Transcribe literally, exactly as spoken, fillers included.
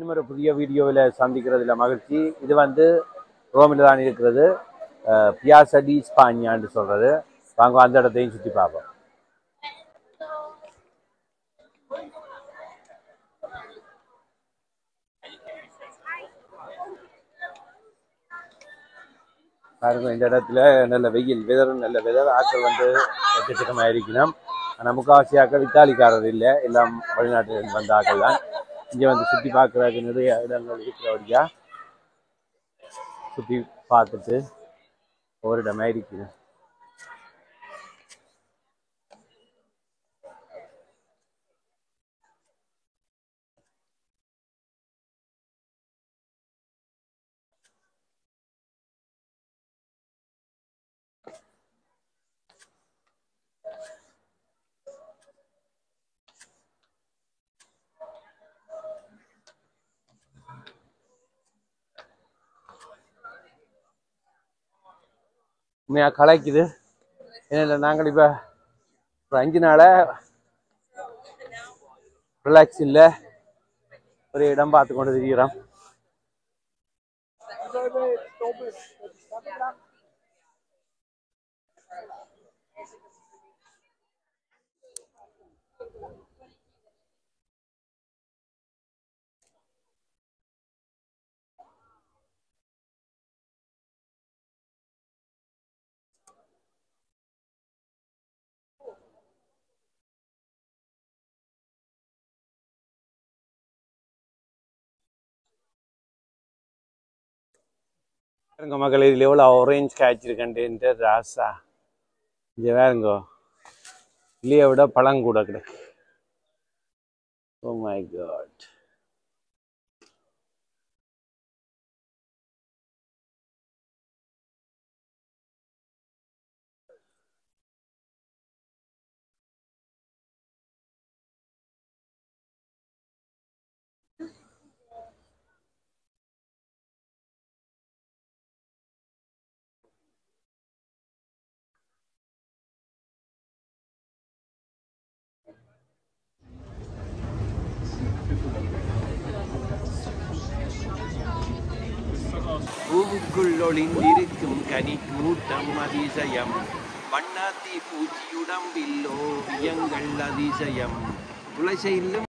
மீண்டும் ஒரு புதிய வீடியோவில் சந்திக்கிறதுல மகிழ்ச்சி. இது வந்து ரோமில் தான் இருக்கிறது, பியாசா டி ஸ்பாஞ்சான்னு சொல்கிறது. வாங்க அந்த இடத்தையும் சுற்றி பார்ப்போம். பாருங்க, இந்த இடத்துல நல்ல வெயில், வெதரும் நல்ல வெதர். ஆக்கள் வந்து எக்கச்சக்கமாக இருக்கணும். ஆனால் முக்கால்வாசி ஆக்கள் இத்தாலிக்காரர் இல்லை, எல்லாம் வெளிநாட்டில் வந்த ஆக்கள் தான். இங்கே வந்து சுற்றி பார்க்குறதுக்கு நிறைய இடங்கள் இருக்கிறபடியா சுற்றி பார்த்துட்டு ஒரு இடமாக இருக்குது. உண்மையாக கலைக்குது. ஏன்னா நாங்கள் இப்போ ஒரு அஞ்சு நாளாக ரிலாக்ஸ் இல்லை, ஒரு இடம் பார்த்து கொண்டு திரிகிறோம். வேறுங்க மக்கள், இதில் எவ்வளோ ஆரேஞ்ச் காய்ச்சிருக்கேன்ட்டு ராசா. இங்கே வேறுங்கோ, இல்லையை விட பழம் கூட கிடக்கு. Oh my God. பூவுக்குள் ஒளிந்திருக்கும் கனி கூட்டம் அதிசயம், வண்ணாத்தி பூச்சியுடம்பில் ஓவியங்கள் அதிசயம், துளசையிலும்